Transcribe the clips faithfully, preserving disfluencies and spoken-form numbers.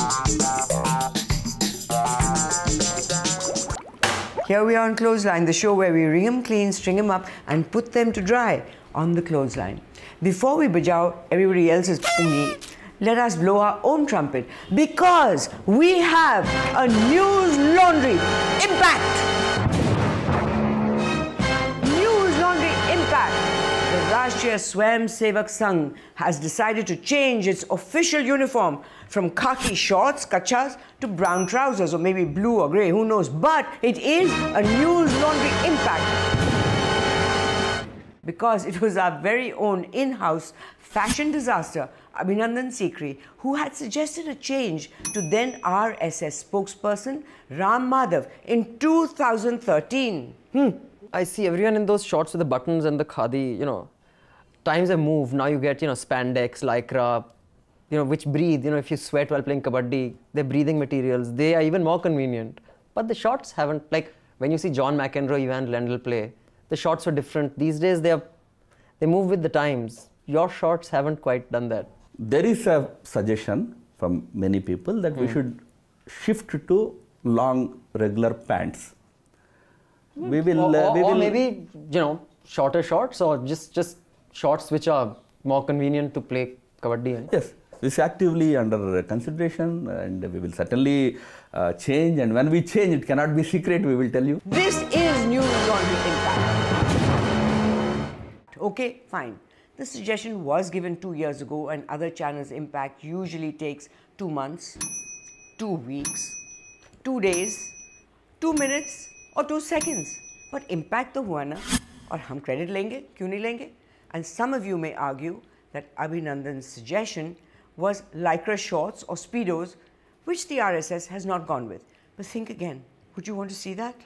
Here we are on Clothesline, the show where we wring them clean, string them up and put them to dry on the clothesline. Before we bajao everybody else's pungi, let us blow our own trumpet because we have a news laundry impact. News laundry impact. The Rashtriya Swayam Sevak Sangh has decided to change its official uniform from khaki shorts, kachas, to brown trousers, or maybe blue or grey, who knows. But it is a news laundry impact because it was our very own in-house fashion disaster, Abhinandan Sikri, who had suggested a change to then R S S spokesperson Ram Madhav in two thousand thirteen. Hmm. I see everyone in those shorts with the buttons and the khadi, you know. Times have moved. Now you get, you know, spandex, lycra, you know, which breathe. You know, if you sweat while playing kabaddi, they're breathing materials. They are even more convenient. But the shorts haven't, like, when you see John McEnroe, Evan Lendl play, the shorts were different. These days, they are, they move with the times. Your shorts haven't quite done that. There is a suggestion from many people that hmm. we should shift to long, regular pants. Hmm. We will, or, uh, or, we or will maybe, you know, shorter shorts, or just, just shorts which are more convenient to play kabaddi in. Yes. This is actively under consideration and we will certainly uh, change, and when we change it cannot be secret, we will tell you. This is News Laundry Impact. Okay, fine. The suggestion was given two years ago, and other channels' impact usually takes two months, two weeks, two days, two minutes or two seconds. But impact to hua na, aur hum credit lenge, kyun nahi lenge? And some of you may argue that Abhinandan's suggestion was lycra shorts or speedos, which the R S S has not gone with. But think again. Would you want to see that?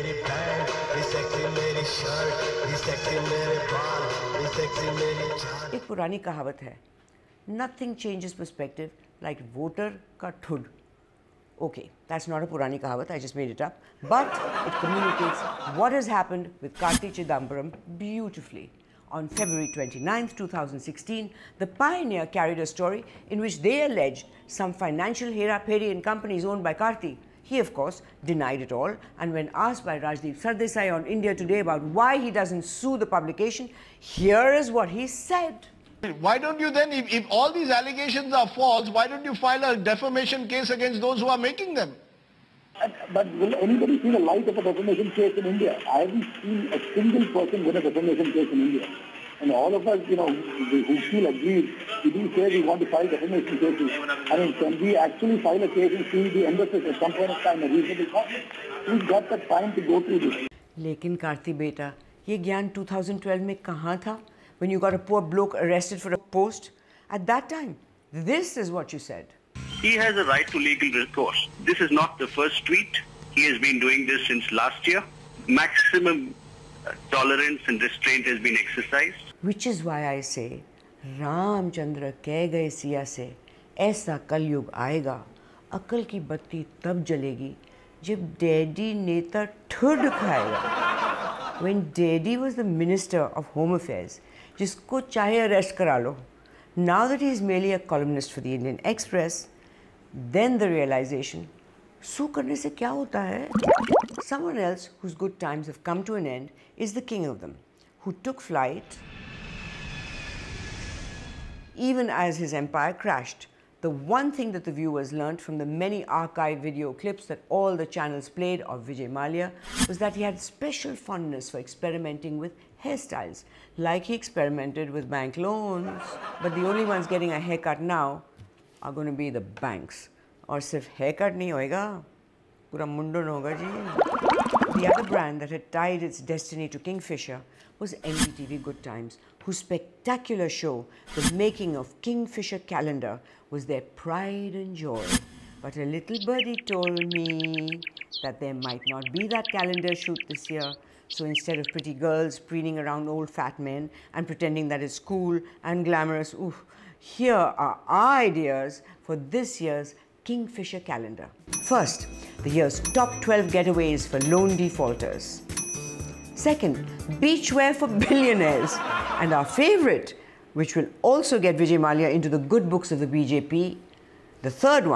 एक पुरानी कहावत है, nothing changes perspective like voter ka thud. Okay, that's not a purani kahavat, I just made it up. But it communicates what has happened with Karti Chidambaram beautifully. On February twenty-ninth, two thousand sixteen, the Pioneer carried a story in which they alleged some financial hera-pheri in companies owned by Karti. He, of course, denied it all, and when asked by Rajdeep Sardesai on India Today about why he doesn't sue the publication, here is what he said. Why don't you then, if, if all these allegations are false, why don't you file a defamation case against those who are making them? But will anybody see the light of a defamation case in India? I haven't seen a single person win a defamation case in India. And all of us, you know, who feel aggrieved, we do say we want to file defamation cases. I mean, can we actually file a case and see the embassies at some point of time a reasonable cost? We've got the time to go through this. लेकिन कार्ति बेटा, ये ज्ञान two thousand twelve में कहाँ था? When you got a poor bloke arrested for a post? At that time, this is what you said. He has a right to legal recourse. This is not the first tweet. He has been doing this since last year. Maximum tolerance and restraint has been exercised. Which is why I say, Ramchandra कह गए सिया से, ऐसा कलयुग आएगा, अकल की बत्ती तब जलेगी, जब Daddy नेता ठुड खाएगा. When Daddy was the Minister of Home Affairs, जिसको चाहे arrest करा लो. Now that he is merely a columnist for the Indian Express, then the realization, sue करने से क्या होता है? Someone else whose good times have come to an end is the king of them, who took flight even as his empire crashed. The one thing that the viewers learnt from the many archived video clips that all the channels played of Vijay Mallya was that he had special fondness for experimenting with hairstyles, like he experimented with bank loans. But the only ones getting a haircut now are going to be the banks. Or sirf haircut nahi hoega, pura mundun hoga ji. The other brand that had tied its destiny to Kingfisher was N D T V Good Times, whose spectacular show, The Making of Kingfisher Calendar, was their pride and joy. But a little birdie told me that there might not be that calendar shoot this year. So instead of pretty girls preening around old fat men and pretending that it's cool and glamorous, oof, here are our ideas for this year's Kingfisher calendar. First, the year's top twelve getaways for loan defaulters. Second, beachwear for billionaires. And our favorite, which will also get Vijay Mallya into the good books of the B J P, the third one,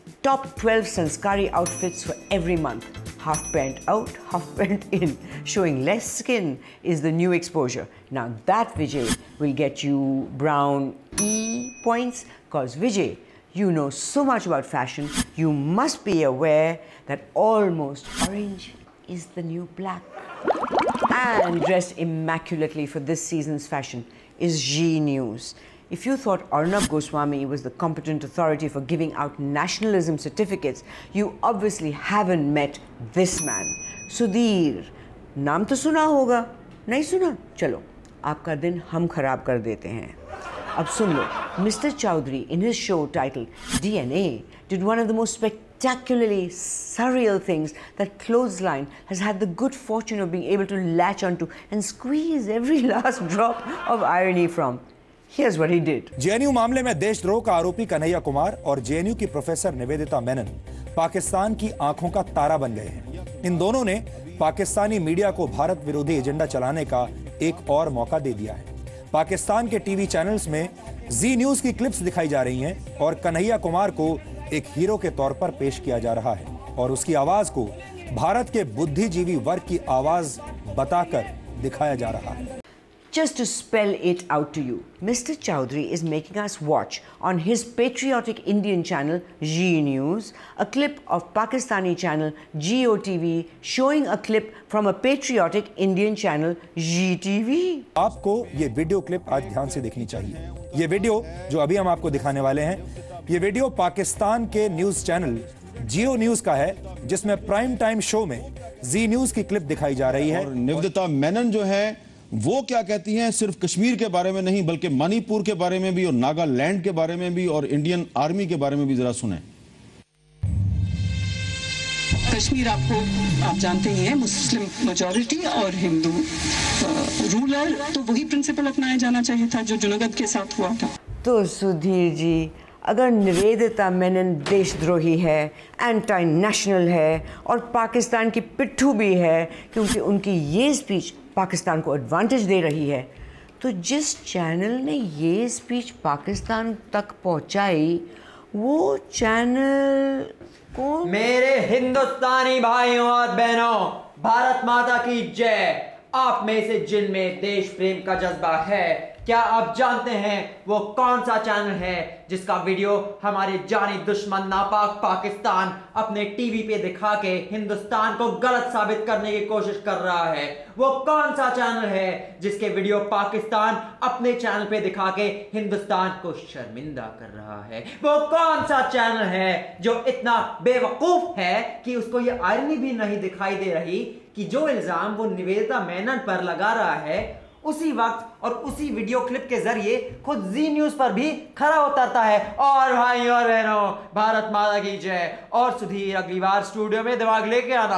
Top twelve sanskari outfits for every month. Half pant out, half pant in. Showing less skin is the new exposure. Now that, Vijay, will get you brown E points, because Vijay, you know so much about fashion, you must be aware that almost orange is the new black. And dressed immaculately for this season's fashion is Zee News. If you thought Arnab Goswami was the competent authority for giving out nationalism certificates, you obviously haven't met this man. Sudhir, नाम तो सुना होगा, नहीं सुना? चलो, आपका दिन हम खराब कर देते हैं. अब सुन लो, Mister Chowdhury, in his show titled D N A, did one of the most spectacularly surreal things that Clothesline has had the good fortune of being able to latch onto and squeeze every last drop of irony from. Here's what he did. J N U मामले में देशद्रोह का आरोपी कन्हैया कुमार और J N U की professor Nivedita Menon Pakistan की आंखों का तारा बन गए हैं. इन दोनों ने पाकिस्तानी मीडिया को भारत विरोधी एजेंडा चलाने का एक और मौका दे दिया है. पाकिस्तान के टीवी चैनल्स में जी न्यूज की क्लिप्स दिखाई जा रही हैं और कन्हैया कुमार को एक हीरो के तौर पर पेश किया जा रहा है और उसकी आवाज को भारत के बुद्धिजीवी वर्ग की आवाज बताकर दिखाया जा रहा है. Just to spell it out to you, Mister Chowdhury is making us watch on his patriotic Indian channel Zee News a clip of Pakistani channel G O T V showing a clip from a patriotic Indian channel Zee T V. आपको ये video clip आज ध्यान से देखनी चाहिए. ये video जो अभी हम आपको दिखाने वाले हैं, ये वीडियो पाकिस्तान के न्यूज चैनल जियो न्यूज का है, जिसमें प्राइम टाइम शो में जी न्यूज की क्लिप दिखाई जा रही है. और निवेदिता मेनन जो है वो क्या कहती हैं, सिर्फ कश्मीर के बारे में नहीं बल्कि मणिपुर के बारे में भी और नागालैंड के बारे में भी और इंडियन आर्मी के बारे में भी जरा सुने. कश्मीर आपको आप जानते ही हैं मुस्लिम मेजॉरिटी और हिंदू रूलर, तो वही प्रिंसिपल अपनाया जाना चाहिए था जो जुनागढ़ के साथ हुआ था. तो सुधीर जी, अगर निवेदिता मेनन देशद्रोही है, एंटी नेशनल है और पाकिस्तान की पिट्ठू भी है क्योंकि उनकी ये स्पीच पाकिस्तान को एडवांटेज दे रही है, तो जिस चैनल ने ये स्पीच पाकिस्तान तक पहुंचाई वो चैनल कौन? मेरे हिंदुस्तानी भाइयों और बहनों, भारत माता की जय. आप में से जिनमें देश प्रेम का जज्बा है, क्या आप जानते हैं वो कौन सा चैनल है जिसका वीडियो हमारे जानी दुश्मन नापाक पाकिस्तान अपने टीवी पे दिखा के हिंदुस्तान को गलत साबित करने की कोशिश कर रहा है? वो कौन सा चैनल है जिसके वीडियो पाकिस्तान अपने चैनल पे दिखा के हिंदुस्तान को शर्मिंदा कर रहा है? वो कौन सा चैनल है जो इतना बेवकूफ है कि उसको ये आयरनी भी नहीं दिखाई दे रही कि जो इल्जाम वो निवेदिता मेनन पर लगा रहा है उसी वक्त और उसी वीडियो क्लिप के जरिए खुद जी न्यूज पर भी खरा उतरता है. और भाई और बहनों, भारत माता की जय. और सुधीर, अगली बार स्टूडियो में दिमाग लेके आना.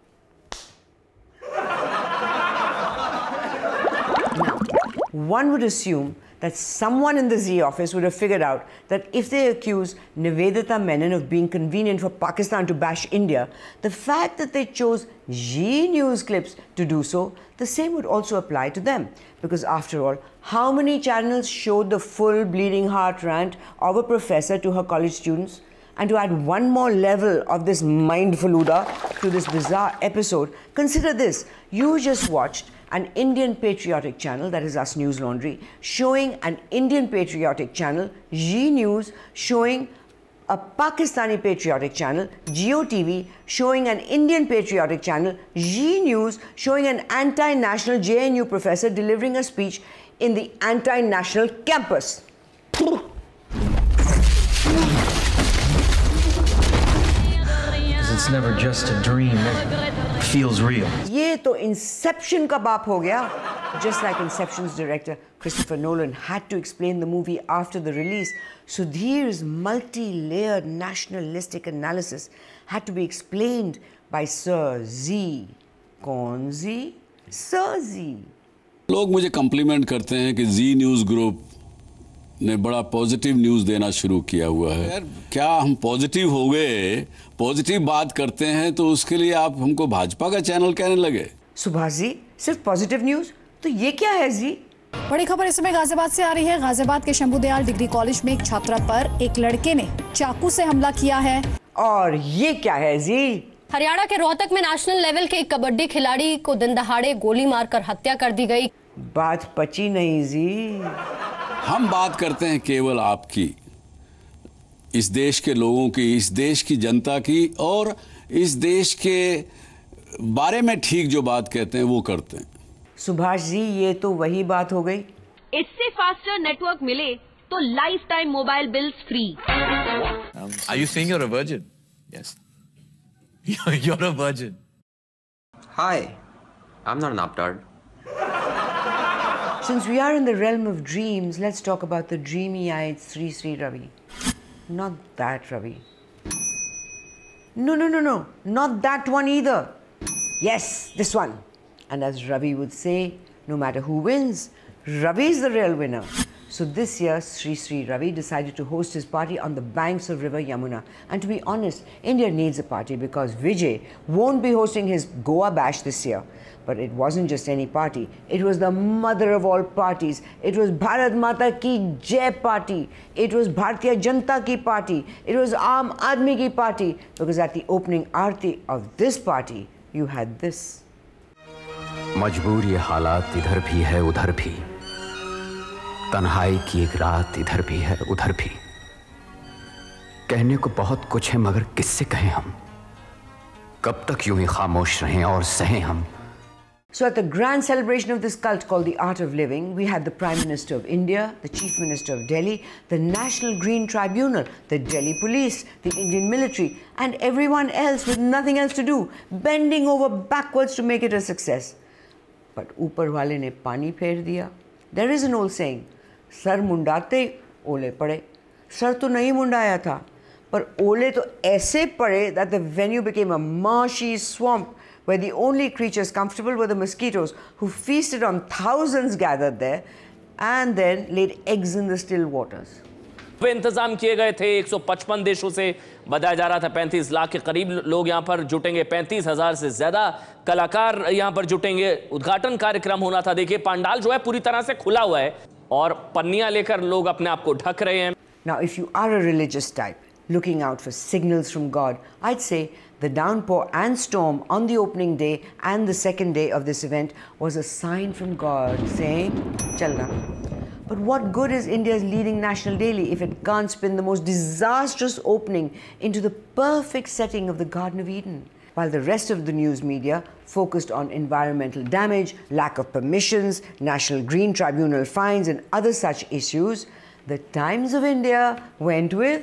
One would assume that someone in the Zee office would have figured out that if they accuse Nivedita Menon of being convenient for Pakistan to bash India, the fact that they chose Zee News clips to do so, the same would also apply to them. Because after all, how many channels showed the full bleeding heart rant of a professor to her college students? And to add one more level of this mindfaluda to this bizarre episode, consider this. You just watched an Indian patriotic channel, that is Us News Laundry, showing an Indian patriotic channel, Zee News, showing a Pakistani patriotic channel, G O T V, showing an Indian patriotic channel, Zee News, showing an anti-national J N U professor delivering a speech in the anti-national campus. It's never just a dream. It feels real. ये तो Inception का बाप हो गया. Just like Inception's director Christopher Nolan had to explain the movie after the release, Sudhir's multi-layered nationalistic analysis had to be explained by Sir Z. कौन Z? Sir Z. लोग मुझे complement करते हैं कि जी न्यूज़ ग्रुप ने बड़ा positive news देना शुरू किया हुआ है. यार क्या हम पॉजिटिव हो गए, पॉजिटिव बात करते हैं तो उसके लिए आप हमको भाजपा का चैनल कहने लगे? सुभाष जी, सिर्फ पॉजिटिव न्यूज़? तो ये क्या है जी? बड़ी खबर इस समय गाजियाबाद से आ रही है। गाजियाबाद के शंभू दयाल डिग्री कॉलेज में एक छात्रा पर एक लड़के ने चाकू से हमला किया है। और ये क्या है जी? हरियाणा के रोहतक में नेशनल लेवल के एक कबड्डी खिलाड़ी को दिन दहाड़े गोली मारकर हत्या कर दी गई। बात पची नहीं जी। हम बात करते हैं केवल आपकी, इस देश के लोगों की, इस देश की जनता की, और इस देश के बारे में ठीक जो बात कहते हैं वो करते हैं। सुभाष जी, ये तो वही बात हो गई। इससे फास्टर नेटवर्क मिले तो lifetime mobile bills free. Are you saying you're a virgin? Yes. You're a virgin. Hi, I'm not an uptard. Since we are in the realm of dreams, let's talk about the dreamy-eyed Sri Sri Ravi. Not that Ravi. No, no, no, no. Not that one either. Yes, this one. And as Ravi would say, no matter who wins, Ravi is the real winner. So this year, Sri Sri Ravi decided to host his party on the banks of River Yamuna. And to be honest, India needs a party because Vijay won't be hosting his Goa bash this year. But it wasn't just any party. It was the mother of all parties. It was Bharat Mata Ki Jai party. It was Bharatiya Janata Ki party. It was Aam Aadmi Ki party. Because at the opening aarti of this party, you had this. मजबूर ये हालात इधर भी है उधर भी, तन्हाई की एक रात इधर भी है उधर भी। कहने को बहुत कुछ है मगर किससे कहें हम, कब तक यूं ही खामोश रहें और सहें हम। So at the grand celebration of this cult called the Art of Living, we had the Prime Minister of India, the Chief Minister of Delhi, the National Green Tribunal, the Delhi Police, the Indian military, and everyone else with nothing else to do, bending over backwards to make it a success. But ऊपर वाले ने पानी फेर दिया. There is an old saying, सर मुंडाते ओले पड़े. सर तो नहीं मुंडाया था, पर ओले तो ऐसे पड़े that the venue became a marshy swamp where the only creatures comfortable were the mosquitoes who feasted on thousands gathered there and then laid eggs in the still waters. वे इंतजाम किए गए थे। एक सौ पचपन देशों से बताया जा रहा था पैंतीस लाख के करीब लोग यहां पर जुटेंगे, पैंतीस हजार से ज्यादा कलाकार यहां पर जुटेंगे। उद्घाटन कार्यक्रम होना था। देखिए पंडाल जो है पूरी तरह से खुला हुआ है और पन्नियां लेकर लोग अपने आप को ढक रहे हैं। Now if you are a religious type looking out for signals from God, I'd say the downpour and storm on the opening day and the second day of this event was a sign from God saying, Chalna. But what good is India's leading national daily if it can't spin the most disastrous opening into the perfect setting of the Garden of Eden? While the rest of the news media focused on environmental damage, lack of permissions, National Green Tribunal fines and other such issues, the Times of India went with,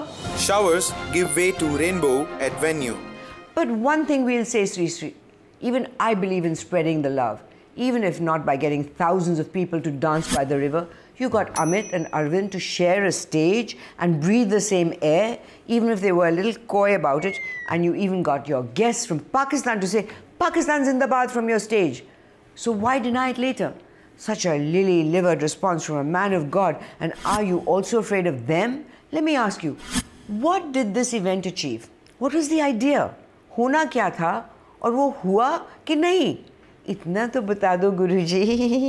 showers give way to rainbow at venue. But one thing we'll say, Sri Sri, even I believe in spreading the love. Even if not by getting thousands of people to dance by the river, you got Amit and Arvind to share a stage and breathe the same air, even if they were a little coy about it, and you even got your guests from Pakistan to say, Pakistan Zindabad from your stage. So why deny it later? Such a lily-livered response from a man of God, and are you also afraid of them? Let me ask you, what did this event achieve? What was the idea? होना क्या था और वो हुआ कि नहीं? इतना तो बता दो गुरुजी।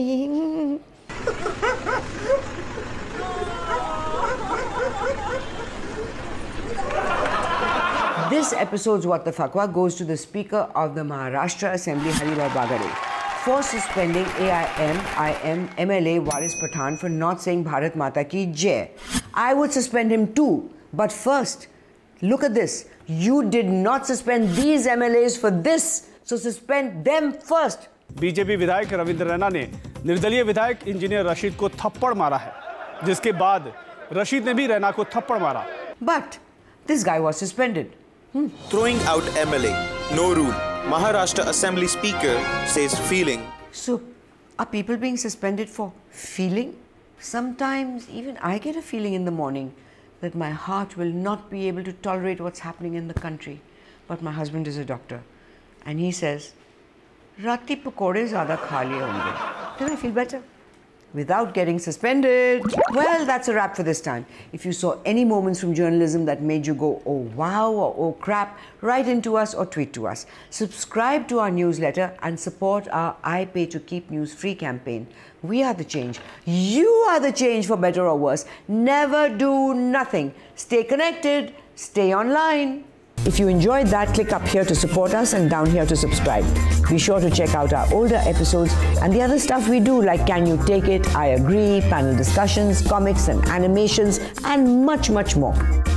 This episode's What the Fakwa goes to the Speaker of the Maharashtra Assembly, Harilal Bagare, for suspending A I M I M M L A Waris Pathan for not saying Bharat Mata Ki Jai. I would suspend him too, but first, look at this. You did not suspend these M L As for this, so suspend them first. BJP विधायक रविंद्र रैना ने निर्दलीय विधायक engineer Rashid को थप्पड़ मारा है, जिसके बाद रशीद ने भी रैना को थप्पड़ मारा। But this guy was suspended. Hmm. Throwing out M L A, no rule. Maharashtra Assembly Speaker says feeling. So, are people being suspended for feeling? Sometimes even I get a feeling in the morning that my heart will not be able to tolerate what's happening in the country. But my husband is a doctor, and he says, Rati pakode zyada kha liye honge. Then I feel better. without getting suspended. Well, that's a wrap for this time. If you saw any moments from journalism that made you go, oh wow or oh crap, write into us or tweet to us. Subscribe to our newsletter and support our I Pay to Keep News Free campaign. We are the change. You are the change, for better or worse. Never do nothing. Stay connected. Stay online. If you enjoyed that, click up here to support us and down here to subscribe. Be sure to check out our older episodes and the other stuff we do, like Can You Take It, I Agree, panel discussions, comics and animations, and much, much more.